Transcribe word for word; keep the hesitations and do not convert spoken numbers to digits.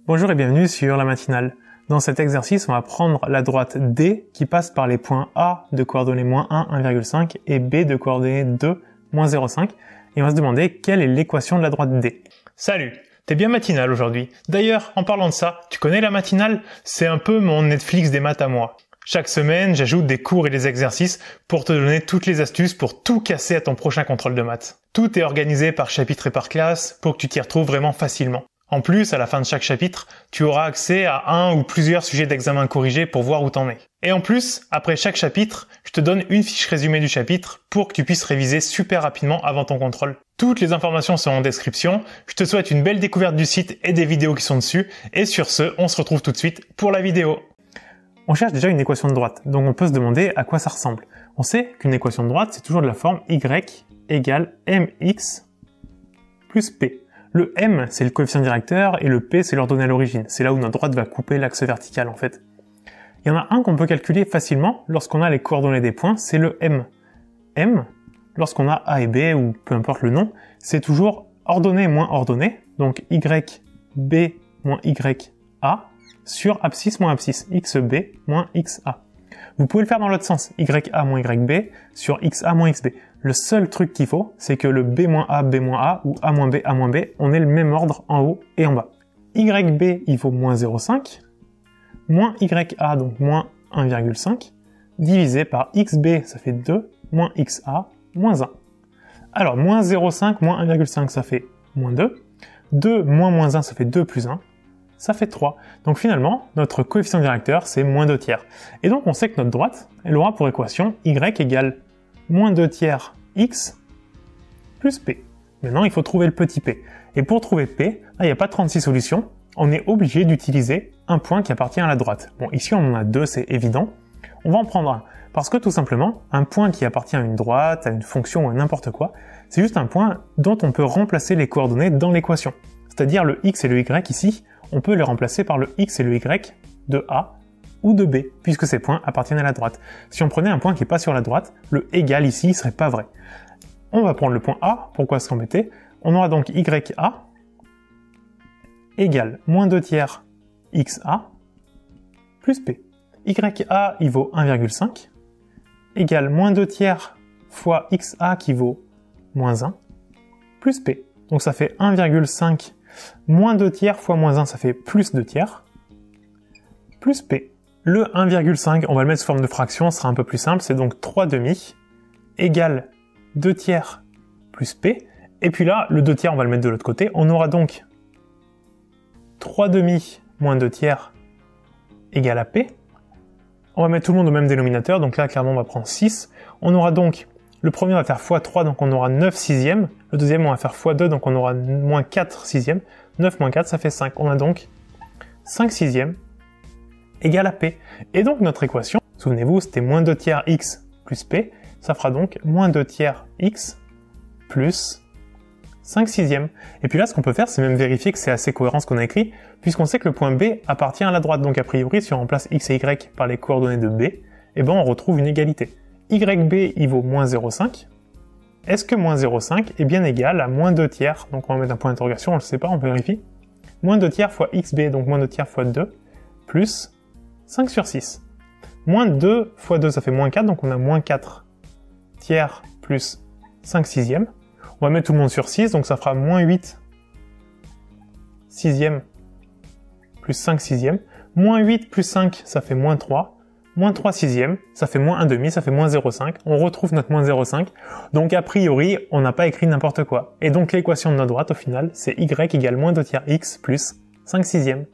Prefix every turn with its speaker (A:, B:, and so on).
A: Bonjour et bienvenue sur la matinale. Dans cet exercice, on va prendre la droite D qui passe par les points A de coordonnées moins un, un virgule cinq et B de coordonnées deux, moins zéro virgule cinq et on va se demander quelle est l'équation de la droite D.
B: Salut, t'es bien matinal aujourd'hui. D'ailleurs, en parlant de ça, tu connais la matinale? C'est un peu mon Netflix des maths à moi. Chaque semaine, j'ajoute des cours et des exercices pour te donner toutes les astuces pour tout casser à ton prochain contrôle de maths. Tout est organisé par chapitre et par classe pour que tu t'y retrouves vraiment facilement. En plus, à la fin de chaque chapitre, tu auras accès à un ou plusieurs sujets d'examen corrigés pour voir où t'en es. Et en plus, après chaque chapitre, je te donne une fiche résumée du chapitre pour que tu puisses réviser super rapidement avant ton contrôle. Toutes les informations sont en description. Je te souhaite une belle découverte du site et des vidéos qui sont dessus. Et sur ce, on se retrouve tout de suite pour la vidéo.
A: On cherche déjà une équation de droite, donc on peut se demander à quoi ça ressemble. On sait qu'une équation de droite, c'est toujours de la forme y égale mx plus p. Le m, c'est le coefficient directeur, et le p, c'est l'ordonnée à l'origine. C'est là où notre droite va couper l'axe vertical, en fait. Il y en a un qu'on peut calculer facilement lorsqu'on a les coordonnées des points, c'est le m. M, lorsqu'on a a et b, ou peu importe le nom, c'est toujours ordonnée moins ordonnée, donc yb moins ya, sur abscisse moins abscisse, xb moins xa. Vous pouvez le faire dans l'autre sens, ya moins yb sur xa moins xb. Le seul truc qu'il faut, c'est que le b moins a, b moins a, ou a moins b, a moins b, on ait le même ordre en haut et en bas. Yb, il vaut moins zéro virgule cinq, moins ya, donc moins un virgule cinq, divisé par xb, ça fait deux, moins xa, moins un. Alors, moins zéro virgule cinq, moins un virgule cinq, ça fait moins deux. deux moins moins un, ça fait deux plus un. Ça fait trois. Donc finalement, notre coefficient directeur, c'est moins deux tiers. Et donc on sait que notre droite, elle aura pour équation y égale moins deux tiers x plus p. Maintenant, il faut trouver le petit p. Et pour trouver p, là, il n'y a pas trente-six solutions. On est obligé d'utiliser un point qui appartient à la droite. Bon, ici, on en a deux, c'est évident. On va en prendre un. Parce que tout simplement, un point qui appartient à une droite, à une fonction ou à n'importe quoi, c'est juste un point dont on peut remplacer les coordonnées dans l'équation. C'est-à-dire le x et le y ici, on peut les remplacer par le x et le y de A ou de B, puisque ces points appartiennent à la droite. Si on prenait un point qui n'est pas sur la droite, le égal ici ne serait pas vrai. On va prendre le point A, pourquoi s'embêter? On aura donc ya égale moins deux tiers xa plus p. Ya, il vaut un virgule cinq, égale moins deux tiers fois xa qui vaut moins un, plus p. Donc ça fait un virgule cinq moins deux tiers fois moins un, ça fait plus deux tiers, plus p. Le un virgule cinq, on va le mettre sous forme de fraction, ce sera un peu plus simple, c'est donc trois demi, égale deux tiers plus p. Et puis là, le deux tiers, on va le mettre de l'autre côté. On aura donc trois demi moins deux tiers égale à p. On va mettre tout le monde au même dénominateur, donc là, clairement, on va prendre six. On aura donc, le premier, on va faire fois trois, donc on aura neuf sixièmes. Le deuxième, on va faire fois deux, donc on aura moins quatre sixièmes. neuf moins quatre, ça fait cinq. On a donc cinq sixièmes égale à p. Et donc notre équation, souvenez-vous, c'était moins deux tiers x plus p, ça fera donc moins deux tiers x plus cinq sixièmes. Et puis là, ce qu'on peut faire, c'est même vérifier que c'est assez cohérent ce qu'on a écrit, puisqu'on sait que le point B appartient à la droite. Donc a priori, si on remplace x et y par les coordonnées de b, eh ben on retrouve une égalité. Yb, il vaut moins zéro virgule cinq. Est-ce que moins zéro virgule cinq est bien égal à moins deux tiers? Donc on va mettre un point d'interrogation, on ne le sait pas, on vérifie. Moins deux tiers fois xb, donc moins deux tiers fois deux, plus cinq sur six. Moins deux fois deux, ça fait moins quatre, donc on a moins quatre tiers plus cinq sixièmes. On va mettre tout le monde sur six, donc ça fera moins huit sixièmes plus cinq sixièmes. Moins huit plus cinq, ça fait moins trois. Moins trois sixièmes, ça fait moins un demi, ça fait moins zéro virgule cinq. On retrouve notre moins zéro virgule cinq. Donc a priori, on n'a pas écrit n'importe quoi. Et donc l'équation de notre droite, au final, c'est y égale moins deux tiers x plus cinq sixièmes.